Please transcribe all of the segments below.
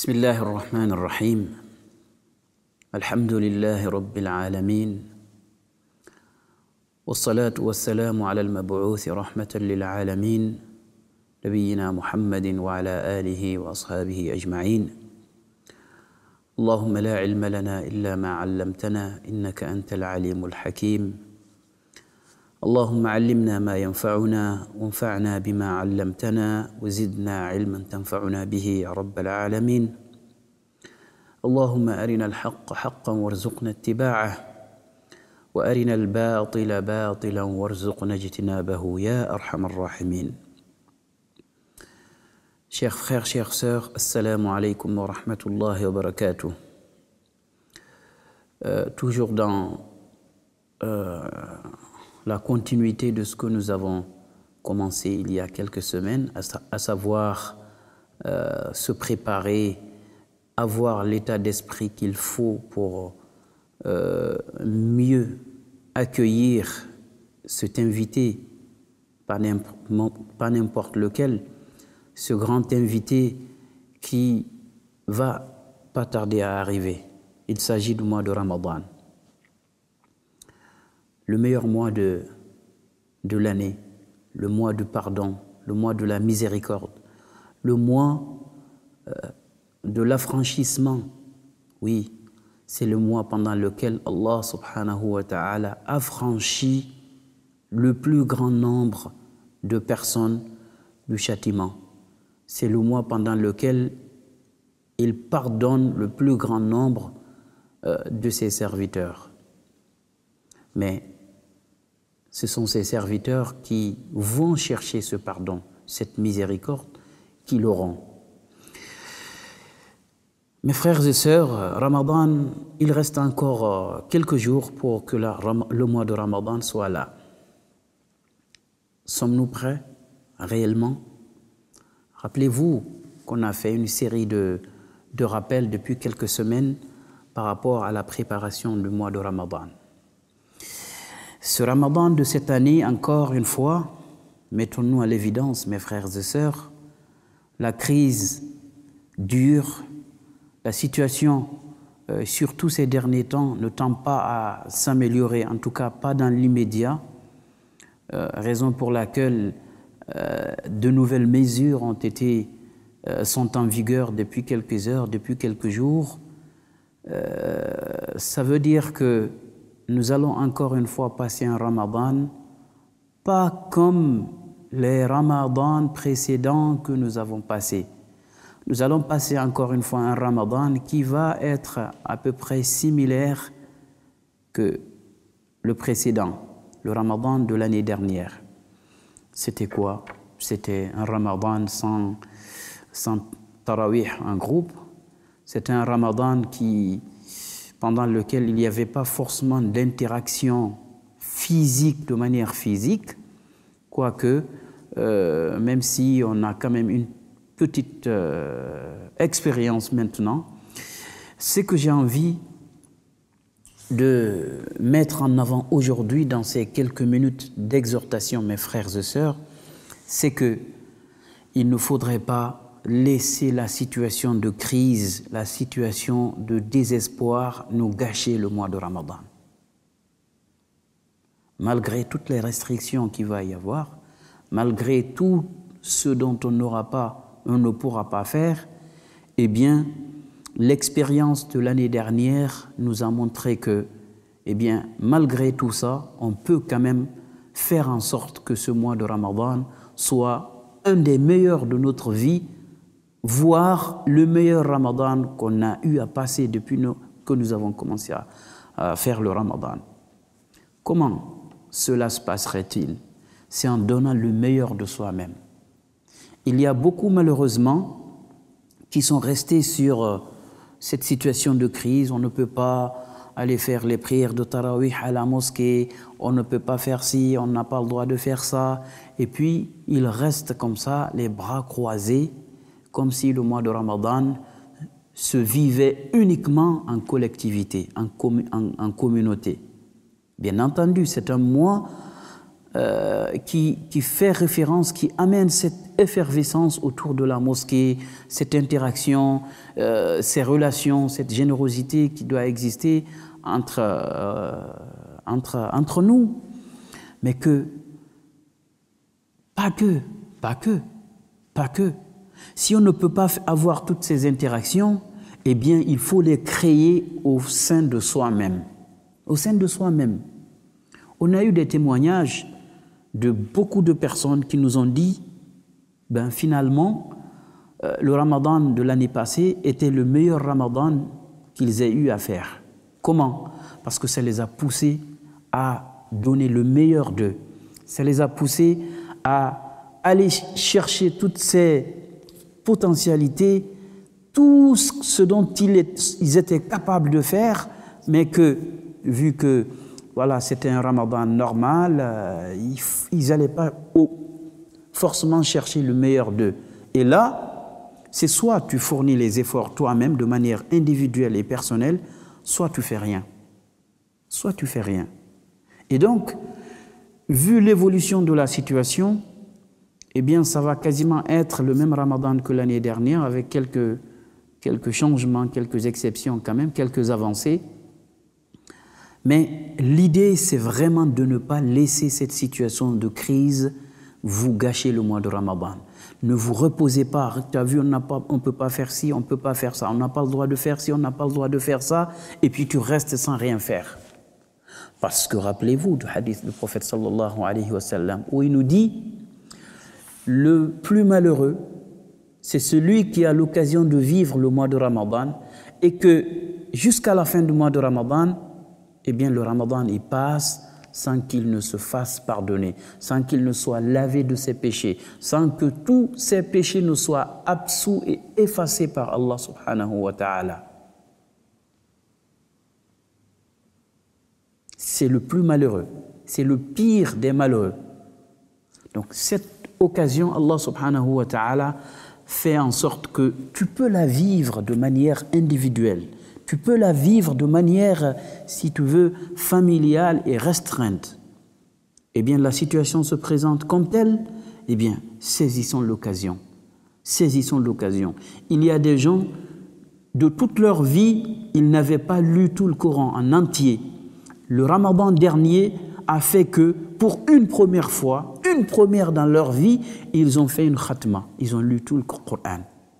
بسم الله الرحمن الرحيم الحمد لله رب العالمين والصلاة والسلام على المبعوث رحمة للعالمين نبينا محمد وعلى آله وأصحابه أجمعين اللهم لا علم لنا إلا ما علمتنا إنك أنت العليم الحكيم اللهم علمنا ما ينفعنا وانفعنا بما علمتنا وزدنا علما تنفعنا به يا رب العالمين اللهم أرنا الحق حقا وارزقنا اتباعه وأرنا الباطل باطلا وارزقنا اجتنابه يا أرحم الراحمين. Chers frères, chères sœurs, assalamu alaikum wa rahmatullahi wa barakatuh. Toujours dans la continuité de ce que nous avons commencé il y a quelques semaines, à savoir se préparer, avoir l'état d'esprit qu'il faut pour mieux accueillir cet invité, pas n'importe lequel, ce grand invité qui va pas tarder à arriver. Il s'agit du mois de Ramadan. Le meilleur mois de l'année, le mois du pardon, le mois de la miséricorde, le mois de l'affranchissement. Oui, c'est le mois pendant lequel Allah subhanahu wa ta'ala affranchit le plus grand nombre de personnes du châtiment. C'est le mois pendant lequel il pardonne le plus grand nombre de ses serviteurs. Mais ce sont ces serviteurs qui vont chercher ce pardon, cette miséricorde, qui l'auront. Mes frères et sœurs, Ramadan, il reste encore quelques jours pour que le mois de Ramadan soit là. Sommes-nous prêts réellement? Rappelez-vous qu'on a fait une série de rappels depuis quelques semaines par rapport à la préparation du mois de Ramadan. Ce Ramadan de cette année, encore une fois, mettons-nous à l'évidence, mes frères et sœurs, la crise dure, la situation, surtout ces derniers temps, ne tend pas à s'améliorer, en tout cas pas dans l'immédiat, raison pour laquelle de nouvelles mesures sont en vigueur depuis quelques heures, depuis quelques jours. Ça veut dire que nous allons encore une fois passer un Ramadan, pas comme les Ramadans précédents que nous avons passés. Nous allons passer encore une fois un Ramadan qui va être à peu près similaire que le précédent, le Ramadan de l'année dernière. C'était quoi? C'était un Ramadan sans tarawih en groupe. C'était un Ramadan pendant lequel il n'y avait pas forcément d'interaction physique, de manière physique, quoique, même si on a quand même une petite expérience maintenant, ce que j'ai envie de mettre en avant aujourd'hui dans ces quelques minutes d'exhortation, mes frères et sœurs, c'est qu'il ne faudrait pas laisser la situation de crise, la situation de désespoir nous gâcher le mois de Ramadan. Malgré toutes les restrictions qu'il va y avoir, malgré tout ce dont on ne pourra pas faire, eh bien, l'expérience de l'année dernière nous a montré que, eh bien, malgré tout ça, on peut quand même faire en sorte que ce mois de Ramadan soit un des meilleurs de notre vie, voire le meilleur Ramadan qu'on a eu à passer depuis que nous avons commencé à faire le Ramadan. Comment cela se passerait-il? C'est en donnant le meilleur de soi-même. Il y a beaucoup, malheureusement, qui sont restés sur cette situation de crise. On ne peut pas aller faire les prières de Tarawih à la mosquée, on ne peut pas faire ci, on n'a pas le droit de faire ça. Et puis, ils restent comme ça, les bras croisés, comme si le mois de Ramadan se vivait uniquement en collectivité, en communauté. Bien entendu, c'est un mois qui fait référence, qui amène cette effervescence autour de la mosquée, cette interaction, ces relations, cette générosité qui doit exister entre nous. Mais que, pas que. Si on ne peut pas avoir toutes ces interactions, eh bien, il faut les créer au sein de soi-même. Au sein de soi-même. On a eu des témoignages de beaucoup de personnes qui nous ont dit, ben finalement, le ramadan de l'année passée était le meilleur ramadan qu'ils aient eu à faire. Comment? Parce que ça les a poussés à donner le meilleur d'eux. Ça les a poussés à aller chercher toutes ces potentialités, tout ce dont ils étaient capables de faire, mais que, vu que voilà, c'était un ramadan normal, ils n'allaient pas forcément chercher le meilleur d'eux. Et là, c'est soit tu fournis les efforts toi-même de manière individuelle et personnelle, soit tu fais rien. Soit tu fais rien. Et donc, vu l'évolution de la situation, eh bien, ça va quasiment être le même ramadan que l'année dernière, avec quelques changements, quelques exceptions quand même, quelques avancées. Mais l'idée, c'est vraiment de ne pas laisser cette situation de crise vous gâcher le mois de Ramadan. Ne vous reposez pas. Tu as vu, on ne peut pas faire ci, on ne peut pas faire ça. On n'a pas le droit de faire ci, on n'a pas le droit de faire ça. Et puis tu restes sans rien faire. Parce que rappelez-vous du hadith du prophète sallallahu alayhi wa sallam, où il nous dit, le plus malheureux, c'est celui qui a l'occasion de vivre le mois de Ramadan et que jusqu'à la fin du mois de Ramadan, eh bien, le Ramadan, il passe sans qu'il ne se fasse pardonner, sans qu'il ne soit lavé de ses péchés, sans que tous ses péchés ne soient absous et effacés par Allah subhanahu wa ta'ala. C'est le plus malheureux, c'est le pire des malheureux. Donc, cette occasion, Allah subhanahu wa ta'ala fait en sorte que tu peux la vivre de manière individuelle. Tu peux la vivre de manière, si tu veux, familiale et restreinte. Eh bien, la situation se présente comme telle, eh bien, saisissons l'occasion. Saisissons l'occasion. Il y a des gens, de toute leur vie, ils n'avaient pas lu tout le Coran en entier. Le Ramadan dernier a fait que, pour une première fois, une première dans leur vie, ils ont fait une khatma. Ils ont lu tout le Coran.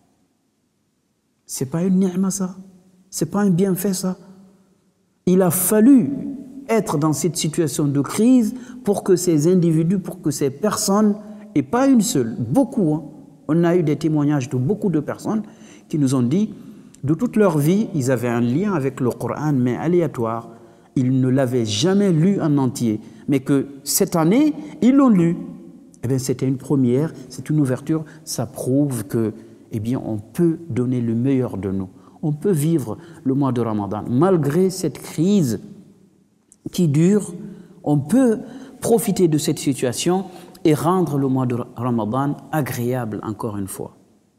C'est pas une ni'ma, ça? C'est pas un bienfait, ça? Il a fallu être dans cette situation de crise pour que ces individus, pour que ces personnes, et pas une seule, beaucoup, hein, on a eu des témoignages de beaucoup de personnes qui nous ont dit, de toute leur vie, ils avaient un lien avec le Coran, mais aléatoire. Ils ne l'avaient jamais lu en entier, mais que cette année, ils l'ont lu. Eh bien, c'était une première, c'est une ouverture, ça prouve que, eh bien, on peut donner le meilleur de nous. On peut vivre le mois de Ramadan. Malgré cette crise qui dure, on peut profiter de cette situation et rendre le mois de Ramadan agréable, encore une fois.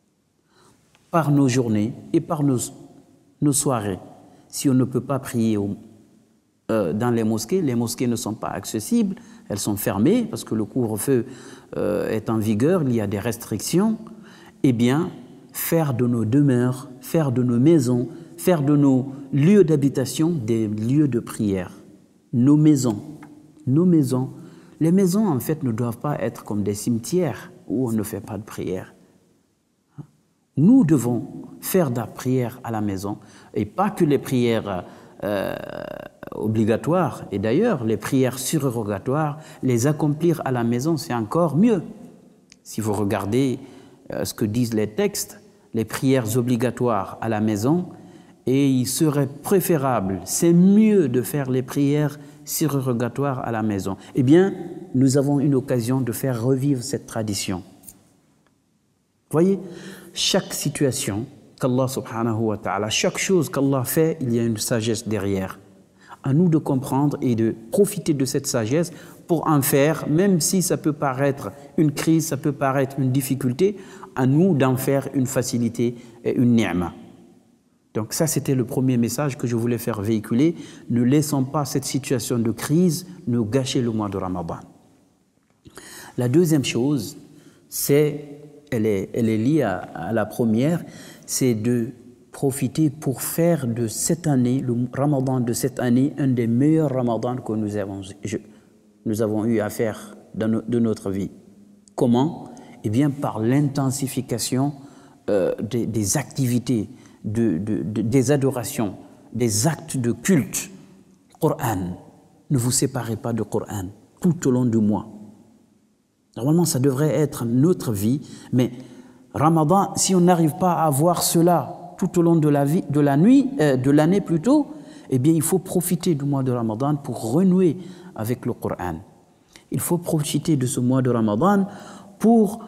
Par nos journées et par nos soirées. Si on ne peut pas prier dans les mosquées ne sont pas accessibles, elles sont fermées parce que le couvre-feu est en vigueur, il y a des restrictions, eh bien, faire de nos demeures, faire de nos maisons, faire de nos lieux d'habitation des lieux de prière. Nos maisons. Les maisons, en fait, ne doivent pas être comme des cimetières où on ne fait pas de prière. Nous devons faire de la prière à la maison, et pas que les prières obligatoires, et d'ailleurs, les prières surrogatoires, les accomplir à la maison, c'est encore mieux. Si vous regardez ce que disent les textes, les prières obligatoires à la maison, et il serait préférable, c'est mieux de faire les prières surrogatoires à la maison. Eh bien, nous avons une occasion de faire revivre cette tradition. Voyez, chaque situation qu'Allah subhanahu wa ta'ala, chaque chose qu'Allah fait, il y a une sagesse derrière. À nous de comprendre et de profiter de cette sagesse pour en faire, même si ça peut paraître une crise, ça peut paraître une difficulté, à nous d'en faire une facilité et une ni'ma. Donc ça, c'était le premier message que je voulais faire véhiculer. Ne laissons pas cette situation de crise nous gâcher le mois de Ramadan. La deuxième chose, elle est liée à la première, c'est de profiter pour faire de cette année, le Ramadan de cette année, un des meilleurs Ramadans que nous avons eu à faire de notre vie. Comment? Eh bien, par l'intensification des activités, des adorations, des actes de culte. Coran, ne vous séparez pas de Coran tout au long du mois. Normalement, ça devrait être notre vie, mais Ramadan, si on n'arrive pas à avoir cela tout au long de l'année plutôt, eh bien, il faut profiter du mois de Ramadan pour renouer avec le Coran. Il faut profiter de ce mois de Ramadan pour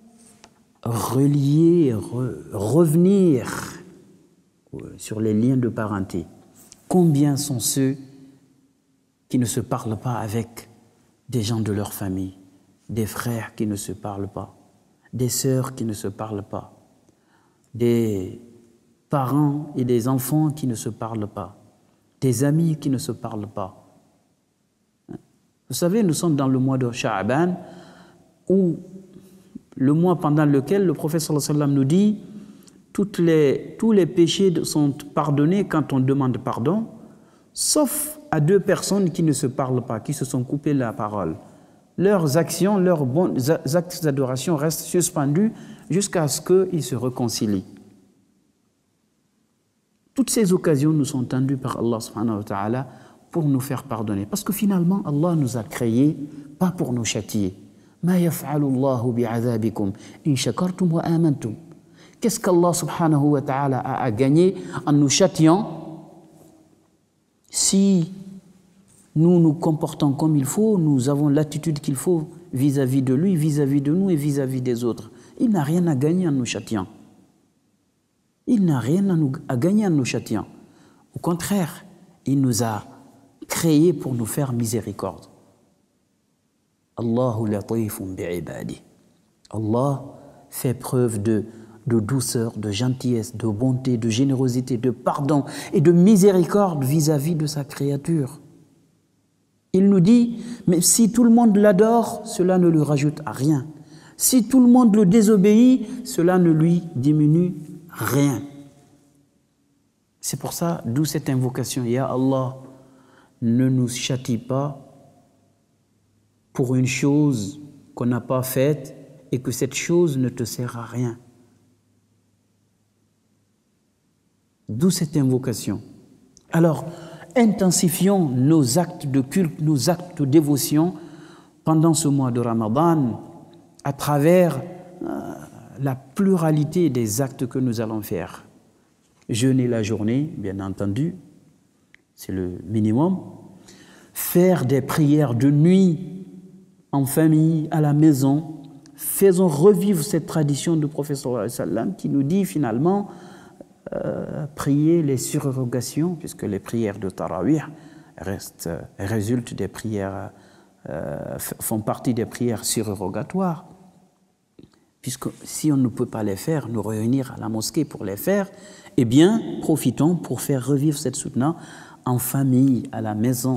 relier, revenir sur les liens de parenté. Combien sont ceux qui ne se parlent pas avec des gens de leur famille, des frères qui ne se parlent pas, des sœurs qui ne se parlent pas, des parents et des enfants qui ne se parlent pas, des amis qui ne se parlent pas. Vous savez, nous sommes dans le mois de Sha'ban, où le mois pendant lequel le prophète sallallahu alayhi wa sallam nous dit tous les péchés sont pardonnés quand on demande pardon, sauf à 2 personnes qui ne se parlent pas, qui se sont coupées la parole. Leurs actions, leurs bons actes d'adoration restent suspendus jusqu'à ce qu'ils se réconcilient. Toutes ces occasions nous sont tendues par Allah subhanahu wa ta'ala pour nous faire pardonner. Parce que finalement, Allah nous a créés pas pour nous châtier. Ma yaf'alu Allahu bi'adhabikum in shakartum wa amantum. Qu'est-ce qu'Allah subhanahu wa ta'ala a gagné en nous châtiant si nous nous comportons comme il faut, nous avons l'attitude qu'il faut vis-à-vis de lui, vis-à-vis de nous et vis-à-vis des autres. Il n'a rien à gagner en nous châtiant. Il n'a rien à gagner en nous châtiant. Au contraire, il nous a créés pour nous faire miséricorde. Allahu latifun bi'ibadi. Allah fait preuve de douceur, de gentillesse, de bonté, de générosité, de pardon et de miséricorde vis-à-vis de sa créature. Il nous dit, mais si tout le monde l'adore, cela ne lui rajoute à rien. Si tout le monde le désobéit, cela ne lui diminue rien. C'est pour ça, d'où cette invocation, Ya Allah, ne nous châtie pas pour une chose qu'on n'a pas faite et que cette chose ne te sert à rien. D'où cette invocation. Alors, intensifions nos actes de culte, nos actes de dévotion pendant ce mois de Ramadan à travers la pluralité des actes que nous allons faire. Jeûner la journée, bien entendu, c'est le minimum. Faire des prières de nuit en famille, à la maison. Faisons revivre cette tradition du prophète sallallahu alayhi wa sallam qui nous dit finalement prier les surrogations, puisque les prières de Tarawih résultent des prières, font partie des prières surrogatoires. Puisque si on ne peut pas les faire, nous réunir à la mosquée pour les faire, eh bien, profitons pour faire revivre cette soutena en famille, à la maison.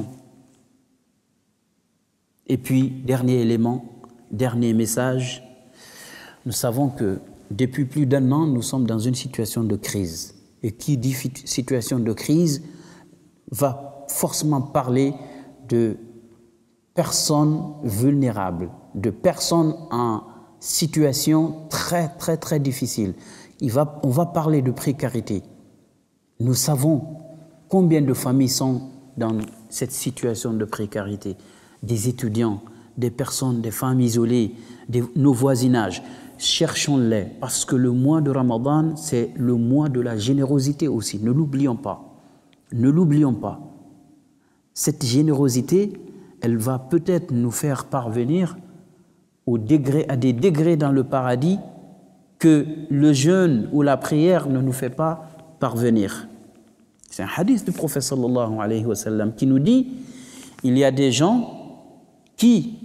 Et puis, dernier élément, dernier message, nous savons que depuis plus d'1 an, nous sommes dans une situation de crise. Et qui dit situation de crise va forcément parler de personnes vulnérables, de personnes en situation très, très, très difficile. On va parler de précarité. Nous savons combien de familles sont dans cette situation de précarité. Des étudiants, des personnes, des femmes isolées, nos voisinages. Cherchons-les, parce que le mois de Ramadan, c'est le mois de la générosité aussi. Ne l'oublions pas. Ne l'oublions pas. Cette générosité, elle va peut-être nous faire parvenir à des degrés dans le paradis que le jeûne ou la prière ne nous fait pas parvenir. C'est un hadith du prophète sallallahu alayhi wa sallam qui nous dit il y a des gens qui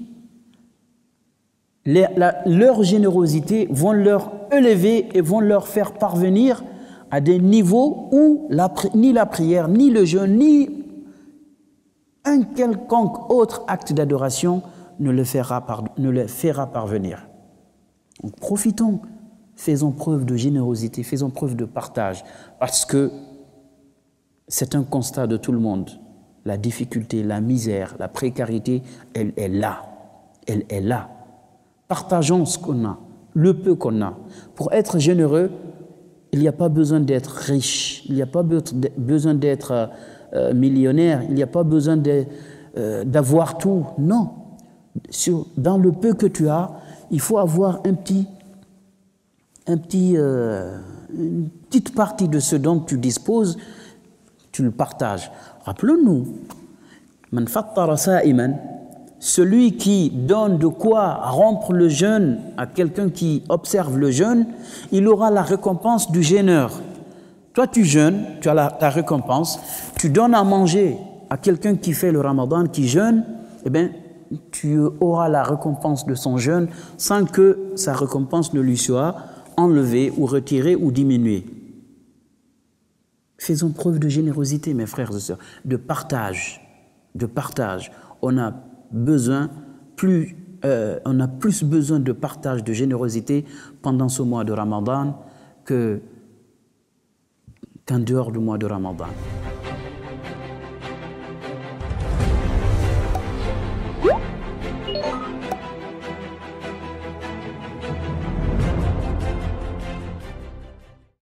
leur générosité vont leur élever et vont leur faire parvenir à des niveaux où ni la prière, ni le jeûne, ni un quelconque autre acte d'adoration nous le fera parvenir. Donc, profitons, faisons preuve de générosité, faisons preuve de partage, parce que c'est un constat de tout le monde. La difficulté, la misère, la précarité, elle est là. Elle est là. Partageons ce qu'on a, le peu qu'on a. Pour être généreux, il n'y a pas besoin d'être riche, il n'y a pas besoin d'être millionnaire, il n'y a pas besoin d'avoir tout. Non. Dans le peu que tu as, il faut avoir une petite partie de ce dont tu disposes, tu le partages. Rappelons-nous, man fattara sa'iman, celui qui donne de quoi rompre le jeûne à quelqu'un qui observe le jeûne, il aura la récompense du jeûneur. Toi, tu jeûnes, tu as ta récompense, tu donnes à manger à quelqu'un qui fait le ramadan, qui jeûne, eh bien, tu auras la récompense de son jeûne sans que sa récompense ne lui soit enlevée ou retirée ou diminuée. Faisons preuve de générosité, mes frères et sœurs, de partage. On a plus besoin de partage, de générosité pendant ce mois de Ramadan qu'en dehors du mois de Ramadan.